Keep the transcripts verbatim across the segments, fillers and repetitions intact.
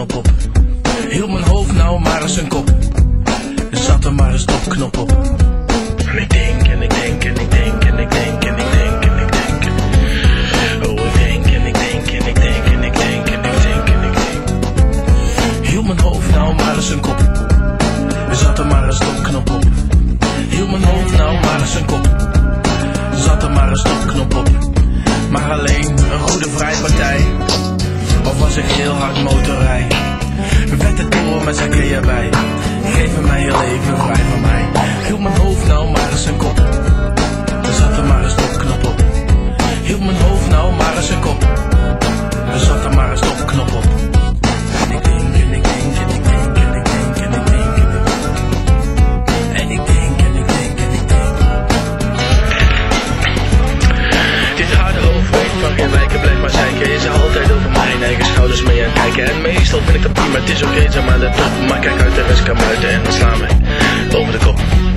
stopknop op. Hield mijn hoofd nou maar eens een kop. Er zat er maar een stopknop op. En ik denk en ik denk en ik denk en ik denk en ik denk en ik denk. Oh, ik denk en ik denk en ik denk en ik denk en ik denk en ik denk. Hield mijn hoofd nou maar eens een kop. Er zat er maar een stopknop op. Hield mijn hoofd nou maar eens een kop. Er zat er maar een stopknop op. Maar alleen een goede vrijpartij. Of was ik heel hard motorrij? Werd het door met zijn keer bij. Geef mij heel even vrij van mij. Hield mijn hoofd nou maar eens een kop. Er zat er maar een stopknop op. Hield mijn hoofd nou maar eens een kop. Er zat er maar een stopknop op. En ik denk en ik denk en ik denk en ik denk en ik denk en ik denk. En ik denk en ik denk en ik denk. Dit harde hoofd weet van geen wijken, blijf maar zeiken. Je zal altijd over mijn eigen schouders mee aan kijken. En meestal vind ik dat prima, het is oké, okay, zeg maar de top. Maar kijk uit, de rest kan buiten en dan slaan we over de kop.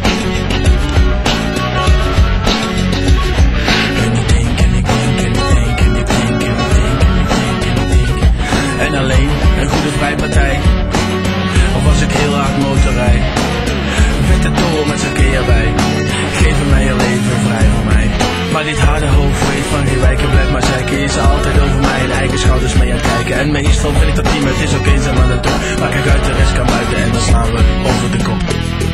En ik denk en ik denk en ik denk en ik denk en ik denk en ik denk en ik denk. En alleen een goede vrijpartij. Of was ik heel hard motorrij? Werd het door met zijn keer bij. Geef mij heel even vrij van mij. Maar dit harde hoofd weet van geen wijken, blijf maar zeiken. Je is altijd over mijn eigen schouders mee aan het kijken. En meestal vind ik dat prima, het is oké, okay, zeg maar de top. Maar kijk uit, de rest kan buiten en dan slaan we over de kop.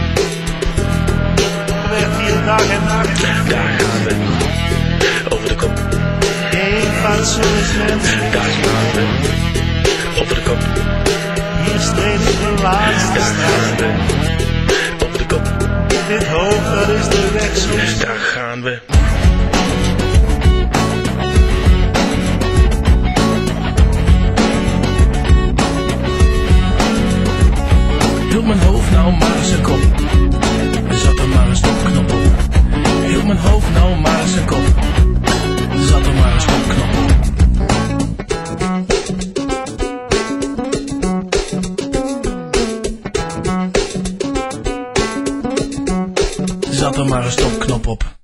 Dag en nacht. Daar gaan we, over de kop. Geen fatsoenlijk. Daar gaan we, over de kop. Hier streed ik de laatste Daar gaan strijd. we, over de kop. Dit hoofd, dat is de weg soms. Daar gaan we. Hield mijn hoofd nou maar eens een kop. Er zat er maar een stopknop op. Hield mijn hoofd nou maar eens een kop. Er zat er maar een stopknop op. Er zat er maar een stopknop op.